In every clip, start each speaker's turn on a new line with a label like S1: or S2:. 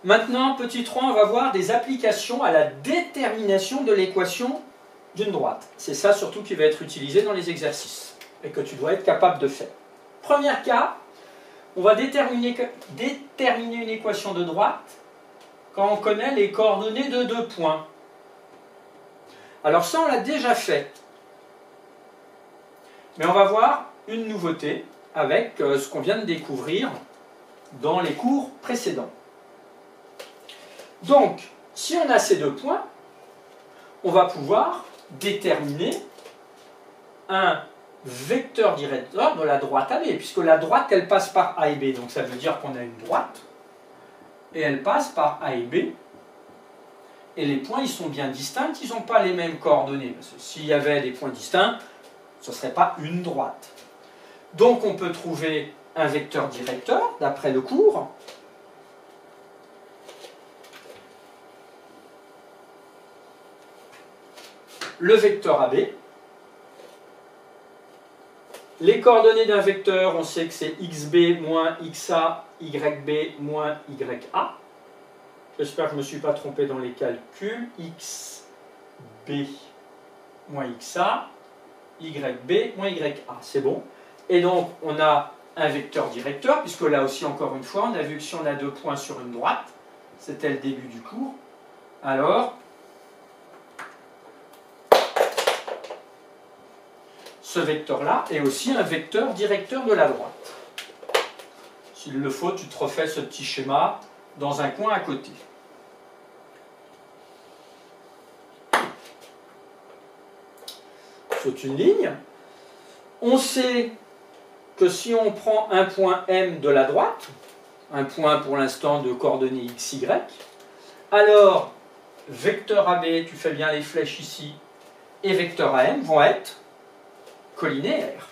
S1: Maintenant, petit 3, on va voir des applications à la détermination de l'équation d'une droite. C'est ça surtout qui va être utilisé dans les exercices et que tu dois être capable de faire. Premier cas, on va déterminer une équation de droite quand on connaît les coordonnées de 2 points. Alors ça, on l'a déjà fait. Mais on va voir une nouveauté avec ce qu'on vient de découvrir dans les cours précédents. Donc, si on a ces 2 points, on va pouvoir déterminer un vecteur directeur de la droite AB, puisque la droite, elle passe par A et B. Donc ça veut dire qu'on a une droite, et elle passe par A et B. Et les points, ils sont bien distincts, ils n'ont pas les mêmes coordonnées. Parce que s'il y avait des points distincts, ce ne serait pas une droite. Donc on peut trouver un vecteur directeur, d'après le cours. Le vecteur AB. Les coordonnées d'un vecteur, on sait que c'est xb moins xa, yb moins ya. J'espère que je ne me suis pas trompé dans les calculs. xb moins xa, yb moins ya. C'est bon. Et donc, on a un vecteur directeur, puisque là aussi, encore une fois, on a vu que si on a 2 points sur une droite, c'était le début du cours, alors ce vecteur-là est aussi un vecteur directeur de la droite. S'il le faut, tu te refais ce petit schéma dans un coin à côté. Saute une ligne. On sait que si on prend un point M de la droite, un point pour l'instant de coordonnées x, y, alors vecteur AB, tu fais bien les flèches ici, et vecteur AM vont être collinéaires.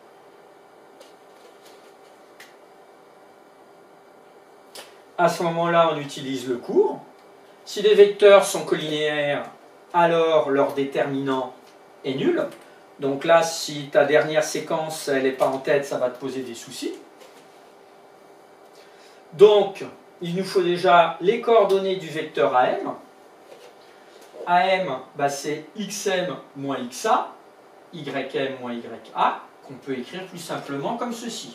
S1: À ce moment-là, on utilise le cours. Si les vecteurs sont collinéaires, alors leur déterminant est nul. Donc là, si ta dernière séquence, elle n'est pas en tête, ça va te poser des soucis. Donc, il nous faut déjà les coordonnées du vecteur AM. AM, bah, c'est xm moins xa, ym moins ya, qu'on peut écrire plus simplement comme ceci.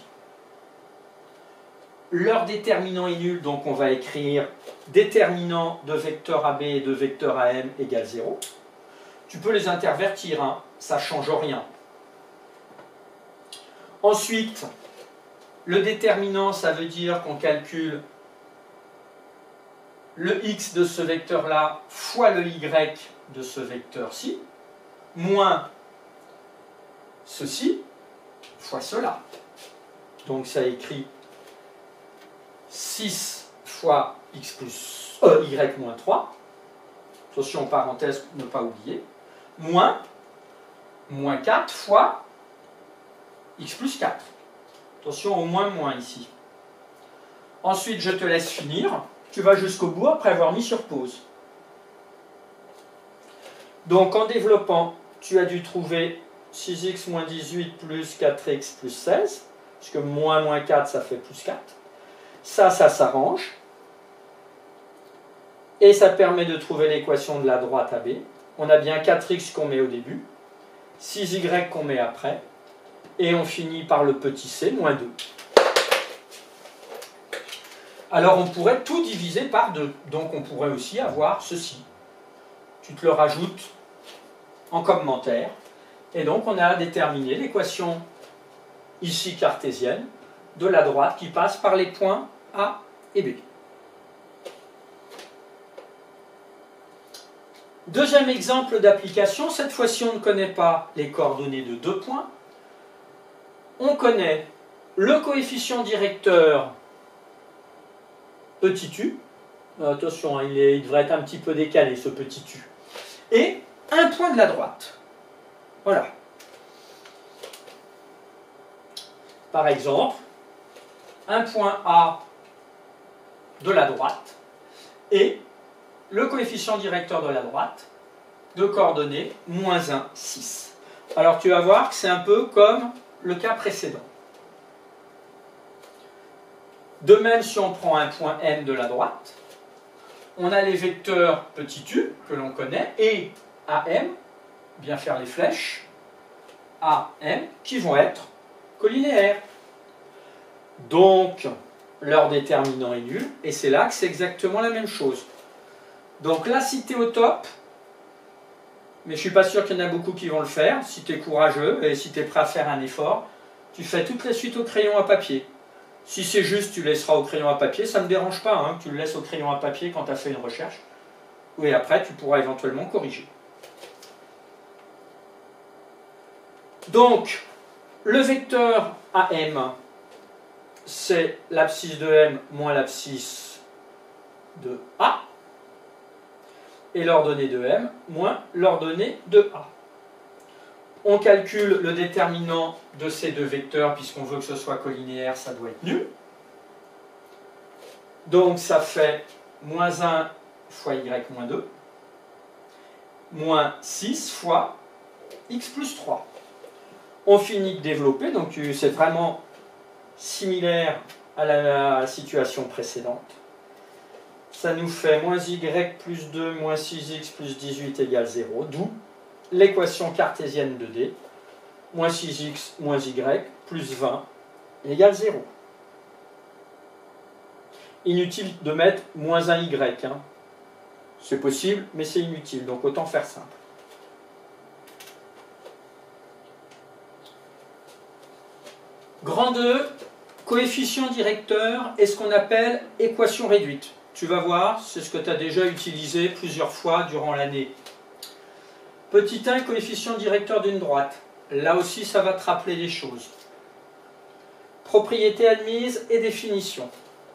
S1: Leur déterminant est nul, donc on va écrire déterminant de vecteur AB et de vecteur AM égale 0. Tu peux les intervertir, hein, ça ne change rien. Ensuite, le déterminant, ça veut dire qu'on calcule le x de ce vecteur-là fois le y de ce vecteur-ci, moins ceci fois cela. Donc ça écrit 6 fois x plus y moins 3, attention parenthèse, ne pas oublier, moins 4 fois x plus 4. Attention au moins ici. Ensuite, je te laisse finir. Tu vas jusqu'au bout après avoir mis sur pause. Donc, en développant, tu as dû trouver 6x moins 18 plus 4x plus 16, puisque moins 4, ça fait plus 4. Ça s'arrange. Et ça permet de trouver l'équation de la droite AB. On a bien 4x qu'on met au début, 6y qu'on met après, et on finit par le petit c, moins 2. Alors on pourrait tout diviser par 2. Donc on pourrait aussi avoir ceci. Tu te le rajoutes en commentaire. Et donc on a déterminé l'équation ici cartésienne de la droite qui passe par les points A et B. Deuxième exemple d'application, cette fois-ci on ne connaît pas les coordonnées de 2 points. On connaît le coefficient directeur petit u. Attention, il devrait être un petit peu décalé ce petit u. Et un point de la droite. Voilà. Par exemple, un point A de la droite et le coefficient directeur de la droite de coordonnées moins 1, 6. Alors tu vas voir que c'est un peu comme le cas précédent. De même, si on prend un point M de la droite, on a les vecteurs petit u que l'on connaît et AM, bien faire les flèches, AM qui vont être collinéaires. Donc, leur déterminant est nul, et c'est là que c'est exactement la même chose. Donc là, si tu es au top, mais je ne suis pas sûr qu'il y en a beaucoup qui vont le faire, si tu es courageux et si tu es prêt à faire un effort, tu fais toutes les suites au crayon à papier. Si c'est juste, tu laisseras au crayon à papier, ça ne me dérange pas, hein, que tu le laisses au crayon à papier quand tu as fait une recherche. Oui, après, tu pourras éventuellement corriger. Donc, le vecteur AM, c'est l'abscisse de M moins l'abscisse de A, et l'ordonnée de M moins l'ordonnée de A. On calcule le déterminant de ces deux vecteurs, puisqu'on veut que ce soit collinéaire, ça doit être nul. Donc ça fait moins 1 fois y moins 2, moins 6 fois x plus 3. On finit de développer, donc c'est vraiment similaire à la situation précédente. Ça nous fait moins y plus 2 moins 6x plus 18 égale 0, d'où l'équation cartésienne de D, moins 6x moins y plus 20 égale 0. Inutile de mettre moins 1y. Hein. C'est possible, mais c'est inutile, donc autant faire simple. Grand 2, coefficient directeur est ce qu'on appelle équation réduite. Tu vas voir, c'est ce que tu as déjà utilisé plusieurs fois durant l'année. Petit 1, coefficient directeur d'une droite. Là aussi, ça va te rappeler des choses. Propriété admise et définition.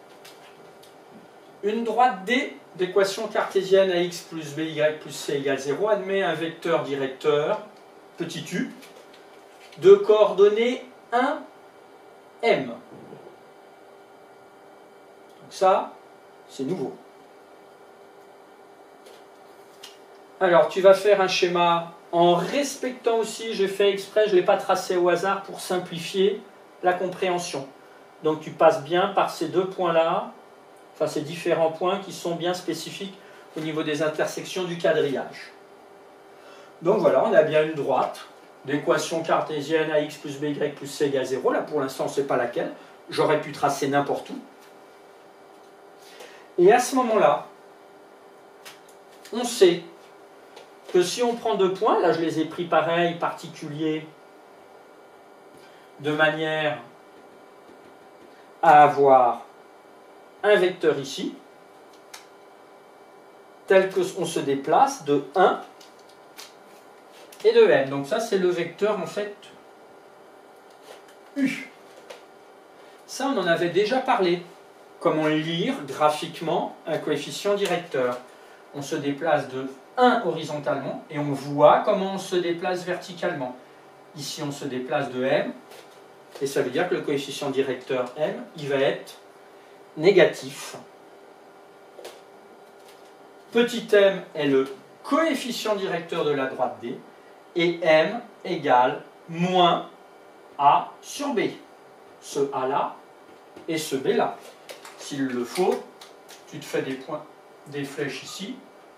S1: Une droite D d'équation cartésienne AX plus BY plus C égale 0 admet un vecteur directeur, petit u, de coordonnées 1, M. Donc ça, c'est nouveau. Alors, tu vas faire un schéma en respectant aussi, j'ai fait exprès, je ne l'ai pas tracé au hasard pour simplifier la compréhension. Donc tu passes bien par ces deux points-là, enfin ces différents points qui sont bien spécifiques au niveau des intersections du quadrillage. Donc voilà, on a bien une droite d'équation cartésienne AX plus BY plus C égale 0. Là pour l'instant, on ne sait pas laquelle. J'aurais pu tracer n'importe où. Et à ce moment-là, on sait que si on prend deux points, là je les ai pris pareil, particuliers, de manière à avoir un vecteur ici, tel qu'on se déplace de 1 et de M. Donc ça c'est le vecteur en fait U. Ça on en avait déjà parlé. Comment lire graphiquement un coefficient directeur. On se déplace de 1 horizontalement et on voit comment on se déplace verticalement. Ici on se déplace de M et ça veut dire que le coefficient directeur M il va être négatif. Petit m est le coefficient directeur de la droite D et M égale moins A sur B. Ce A là et ce B là. S'il le faut, tu te fais des points, des flèches ici.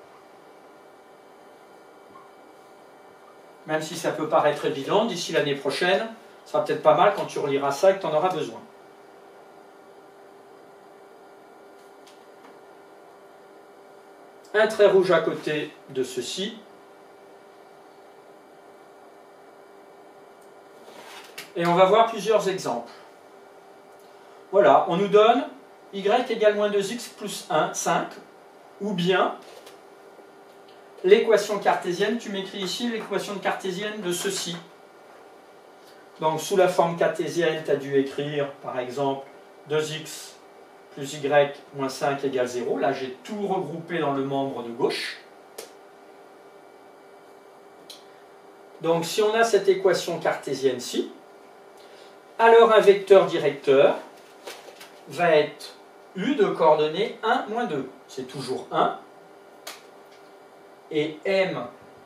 S1: Même si ça peut paraître évident, d'ici l'année prochaine, ça sera peut-être pas mal quand tu reliras ça et que tu en auras besoin. Un trait rouge à côté de ceci. Et on va voir plusieurs exemples. Voilà, on nous donne y égale moins 2x plus 1, 5, ou bien l'équation cartésienne, tu m'écris ici l'équation cartésienne de ceci. Donc sous la forme cartésienne, tu as dû écrire par exemple 2x plus y moins 5 égale 0. Là j'ai tout regroupé dans le membre de gauche. Donc si on a cette équation cartésienne-ci, alors un vecteur directeur va être U de coordonnées 1, moins 2. C'est toujours 1. Et M,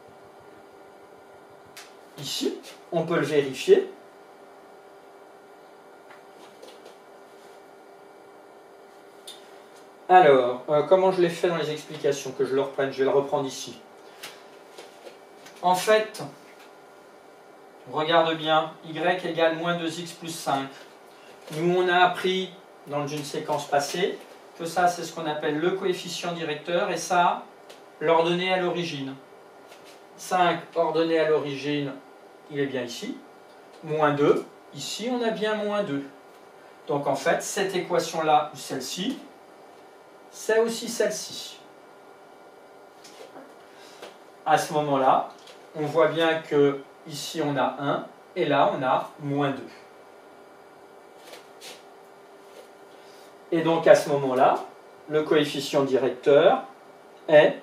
S1: ici, on peut le vérifier. Alors, comment je l'ai fait dans les explications? Que je le reprenne, je vais le reprendre ici. En fait, regarde bien, y égale moins 2x plus 5. Nous, on a appris dans une séquence passée que ça, c'est ce qu'on appelle le coefficient directeur, et ça, l'ordonnée à l'origine. 5 ordonnée à l'origine, il est bien ici. Moins 2, ici, on a bien moins 2. Donc, en fait, cette équation-là, ou celle-ci, c'est aussi celle-ci. À ce moment-là, on voit bien que ici, on a 1, et là, on a moins 2. Et donc, à ce moment-là, le coefficient directeur est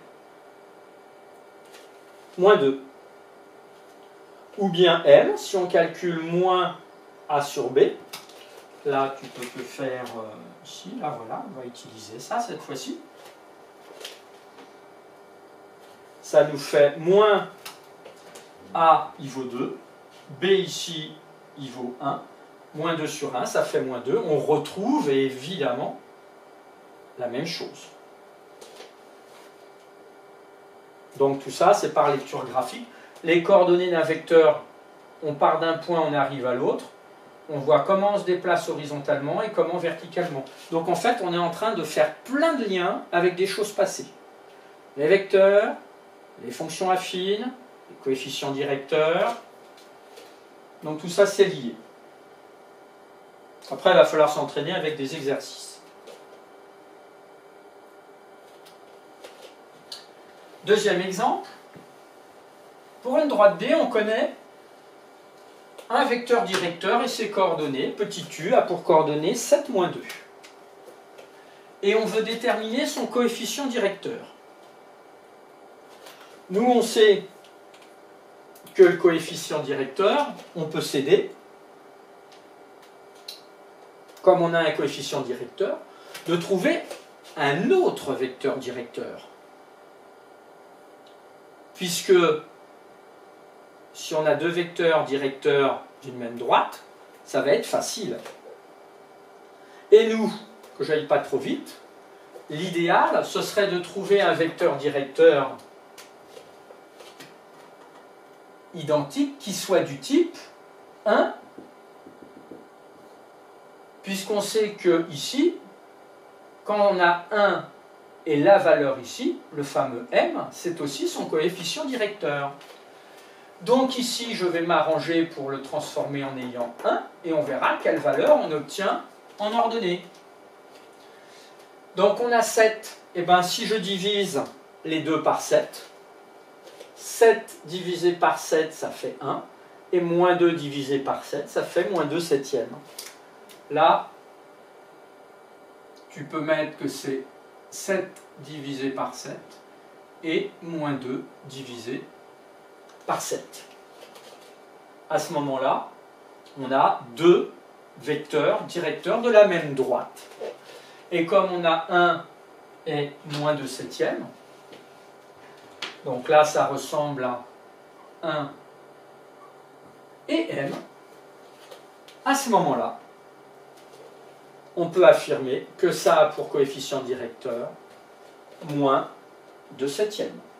S1: moins 2. Ou bien M, si on calcule moins A sur B, là tu peux le faire ici, là voilà, on va utiliser ça cette fois-ci. Ça nous fait moins A, il vaut 2, B ici, il vaut 1, moins 2 sur 1, ça fait moins 2. On retrouve évidemment la même chose. Donc tout ça, c'est par lecture graphique. Les coordonnées d'un vecteur, on part d'un point, on arrive à l'autre. On voit comment on se déplace horizontalement et comment verticalement. Donc en fait, on est en train de faire plein de liens avec des choses passées. Les vecteurs, les fonctions affines, les coefficients directeurs. Donc tout ça, c'est lié. Après, il va falloir s'entraîner avec des exercices. Deuxième exemple. Pour une droite D, on connaît un vecteur directeur et ses coordonnées. Petit u a pour coordonnées 7, moins 2. Et on veut déterminer son coefficient directeur. Nous, on sait que le coefficient directeur, on peut s'aider, comme on a un coefficient directeur, de trouver un autre vecteur directeur. Puisque si on a deux vecteurs directeurs d'une même droite, ça va être facile. Et nous, que je n'aille pas trop vite, l'idéal, ce serait de trouver un vecteur directeur identique qui soit du type 1, puisqu'on sait que ici, quand on a 1 et la valeur ici, le fameux m, c'est aussi son coefficient directeur. Donc ici, je vais m'arranger pour le transformer en ayant 1, et on verra quelle valeur on obtient en ordonnée. Donc on a 7, et bien si je divise les deux par 7, 7 divisé par 7, ça fait 1, et moins 2 divisé par 7, ça fait moins 2 septièmes. Là, tu peux mettre que c'est 7 divisé par 7, et moins 2 divisé par 7. À ce moment-là, on a deux vecteurs directeurs de la même droite. Et comme on a 1 et moins 2 septièmes, donc là ça ressemble à 1 et m, à ce moment-là, on peut affirmer que ça a pour coefficient directeur moins 2 septièmes.